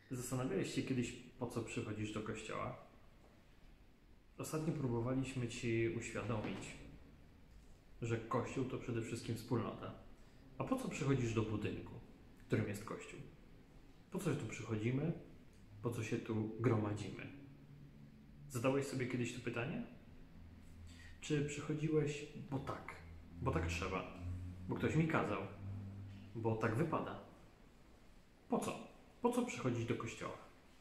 Zastanawiałeś się kiedyś, po co przychodzisz do kościoła? Ostatnio próbowaliśmy Ci uświadomić, że Kościół to przede wszystkim wspólnota. A po co przychodzisz do budynku, którym jest Kościół? Po co tu przychodzimy? Po co się tu gromadzimy? Zadałeś sobie kiedyś to pytanie? Czy przychodziłeś, bo tak trzeba, bo ktoś mi kazał, bo tak wypada? Po co? Po co przychodzić do kościoła?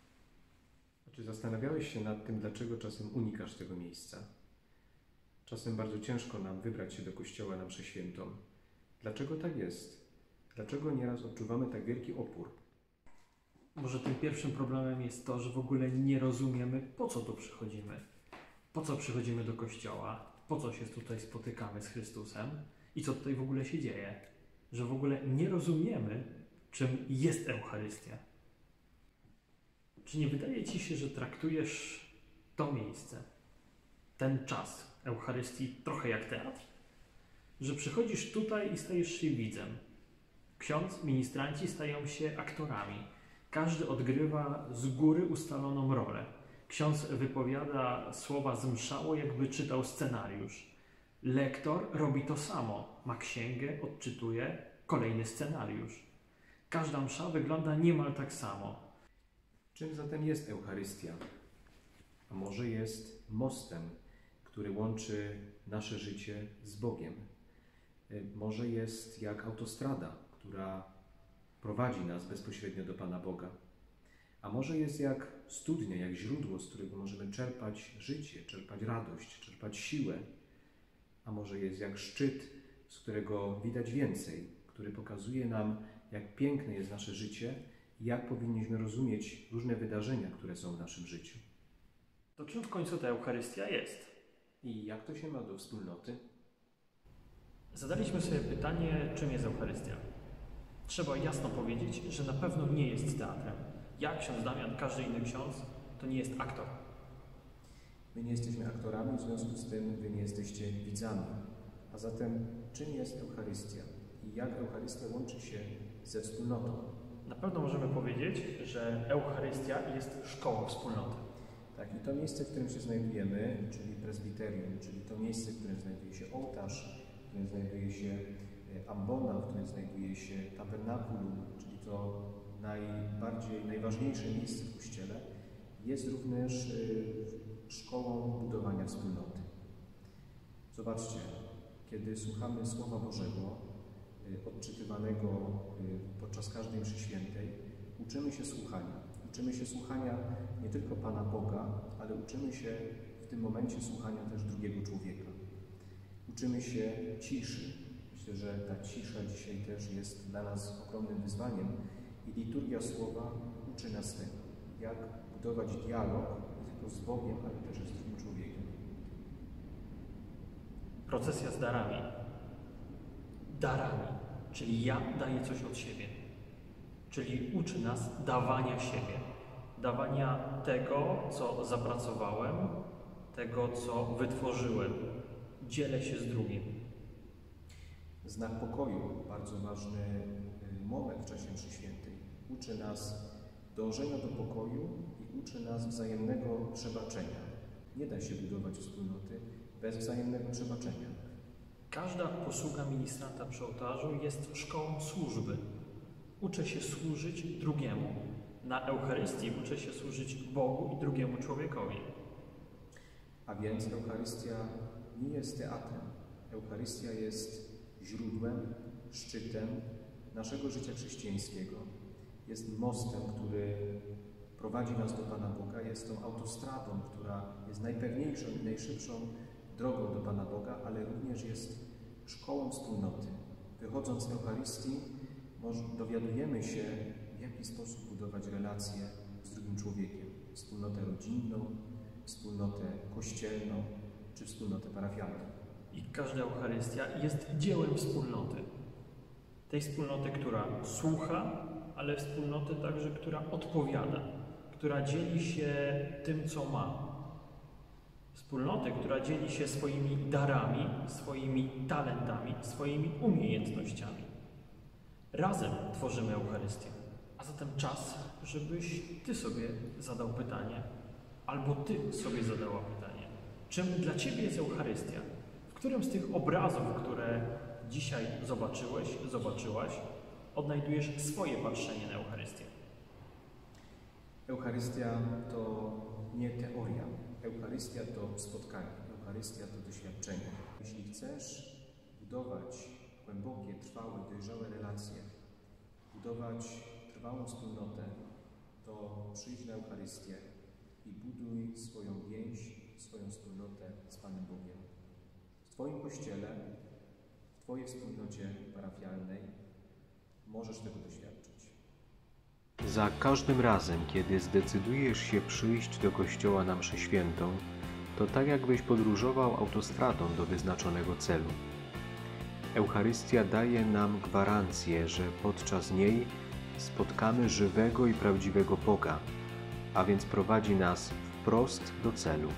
Czy zastanawiałeś się nad tym, dlaczego czasem unikasz tego miejsca? Czasem bardzo ciężko nam wybrać się do kościoła na mszę świętą. Dlaczego tak jest? Dlaczego nieraz odczuwamy tak wielki opór? Może tym pierwszym problemem jest to, że w ogóle nie rozumiemy, po co tu przychodzimy. Po co przychodzimy do kościoła? Po co się tutaj spotykamy z Chrystusem? I co tutaj w ogóle się dzieje? Że w ogóle nie rozumiemy, czym jest Eucharystia. Czy nie wydaje Ci się, że traktujesz to miejsce, ten czas Eucharystii trochę jak teatr? Że przychodzisz tutaj i stajesz się widzem. Ksiądz, ministranci stają się aktorami. Każdy odgrywa z góry ustaloną rolę. Ksiądz wypowiada słowa zmszało, jakby czytał scenariusz. Lektor robi to samo. Ma księgę, odczytuje kolejny scenariusz. Każda msza wygląda niemal tak samo. Czym zatem jest Eucharystia? A może jest mostem, który łączy nasze życie z Bogiem? Może jest jak autostrada, która prowadzi nas bezpośrednio do Pana Boga? A może jest jak studnia, jak źródło, z którego możemy czerpać życie, czerpać radość, czerpać siłę? A może jest jak szczyt, z którego widać więcej, który pokazuje nam, jak piękne jest nasze życie i jak powinniśmy rozumieć różne wydarzenia, które są w naszym życiu. To czym w końcu ta Eucharystia jest? I jak to się ma do wspólnoty? Zadaliśmy sobie pytanie, czym jest Eucharystia. Trzeba jasno powiedzieć, że na pewno nie jest teatrem. Ja, ksiądz Damian, każdy inny ksiądz, to nie jest aktor. My nie jesteśmy aktorami, w związku z tym wy nie jesteście widzami. A zatem czym jest Eucharystia? I jak Eucharystia łączy się ze wspólnotą? Na pewno możemy powiedzieć, że Eucharystia jest szkołą wspólnoty. Tak, i to miejsce, w którym się znajdujemy, czyli prezbiterium, czyli to miejsce, w którym znajduje się ołtarz, w którym znajduje się ambona, w którym znajduje się tabernakulum, czyli to najważniejsze miejsce w Kościele, jest również szkołą budowania wspólnoty. Zobaczcie, kiedy słuchamy Słowa Bożego, odczytywanego podczas każdej mszy świętej, uczymy się słuchania. Uczymy się słuchania nie tylko Pana Boga, ale uczymy się w tym momencie słuchania też drugiego człowieka. Uczymy się ciszy. Myślę, że ta cisza dzisiaj też jest dla nas ogromnym wyzwaniem i liturgia Słowa uczy nas tego, jak budować dialog nie tylko z Bogiem, ale też z drugim człowiekiem. Procesja z darami. Darami, czyli ja daję coś od siebie. Czyli uczy nas dawania siebie. Dawania tego, co zapracowałem, tego, co wytworzyłem. Dzielę się z drugim. Znak pokoju, bardzo ważny moment w czasie mszy świętej. Uczy nas dążenia do pokoju i uczy nas wzajemnego przebaczenia. Nie da się budować wspólnoty bez wzajemnego przebaczenia. Każda posługa ministranta przy ołtarzu jest szkołą służby. Uczę się służyć drugiemu. Na Eucharystii uczę się służyć Bogu i drugiemu człowiekowi. A więc Eucharystia nie jest teatrem. Eucharystia jest źródłem, szczytem naszego życia chrześcijańskiego. Jest mostem, który prowadzi nas do Pana Boga. Jest tą autostradą, która jest najpewniejszą i najszybszą drogą do Pana Boga, ale również jest szkołą wspólnoty. Wychodząc z Eucharystii, dowiadujemy się, w jaki sposób budować relacje z drugim człowiekiem. Wspólnotę rodzinną, wspólnotę kościelną czy wspólnotę parafialną. I każda Eucharystia jest dziełem wspólnoty. Tej wspólnoty, która słucha, ale wspólnoty także, która odpowiada, która dzieli się tym, co ma. Wspólnoty, która dzieli się swoimi darami, swoimi talentami, swoimi umiejętnościami. Razem tworzymy Eucharystię. A zatem czas, żebyś Ty sobie zadał pytanie, albo Ty sobie zadała pytanie. Czym dla Ciebie jest Eucharystia? W którym z tych obrazów, które dzisiaj zobaczyłaś, odnajdujesz swoje patrzenie na Eucharystię? Eucharystia to nie teoria. Eucharystia to spotkanie. Eucharystia to doświadczenie. Jeśli chcesz budować głębokie, trwałe, dojrzałe relacje, budować trwałą wspólnotę, to przyjdź na Eucharystię i buduj swoją więź, swoją wspólnotę z Panem Bogiem. W Twoim Kościele, w Twojej wspólnocie parafialnej możesz tego doświadczyć. Za każdym razem, kiedy zdecydujesz się przyjść do kościoła na mszę świętą, to tak jakbyś podróżował autostradą do wyznaczonego celu. Eucharystia daje nam gwarancję, że podczas niej spotkamy żywego i prawdziwego Boga, a więc prowadzi nas wprost do celu.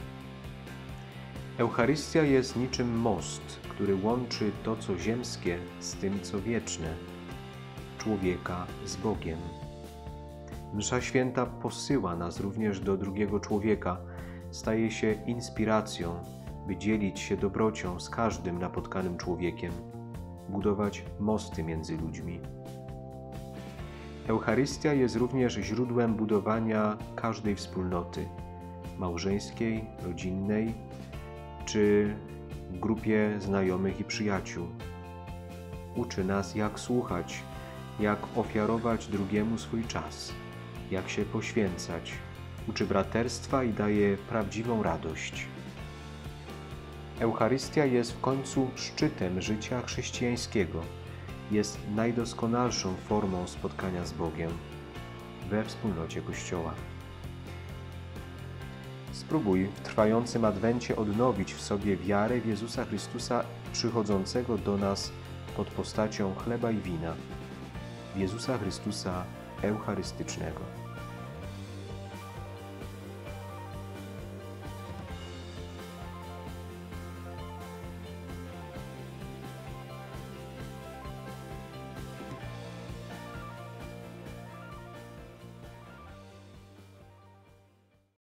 Eucharystia jest niczym most, który łączy to, co ziemskie, z tym, co wieczne, człowieka z Bogiem. Msza święta posyła nas również do drugiego człowieka, staje się inspiracją, by dzielić się dobrocią z każdym napotkanym człowiekiem, budować mosty między ludźmi. Eucharystia jest również źródłem budowania każdej wspólnoty, małżeńskiej, rodzinnej, czy w grupie znajomych i przyjaciół. Uczy nas, jak słuchać, jak ofiarować drugiemu swój czas, jak się poświęcać. Uczy braterstwa i daje prawdziwą radość. Eucharystia jest w końcu szczytem życia chrześcijańskiego. Jest najdoskonalszą formą spotkania z Bogiem we wspólnocie Kościoła. Spróbuj w trwającym Adwencie odnowić w sobie wiarę w Jezusa Chrystusa przychodzącego do nas pod postacią chleba i wina, w Jezusa Chrystusa Eucharystycznego.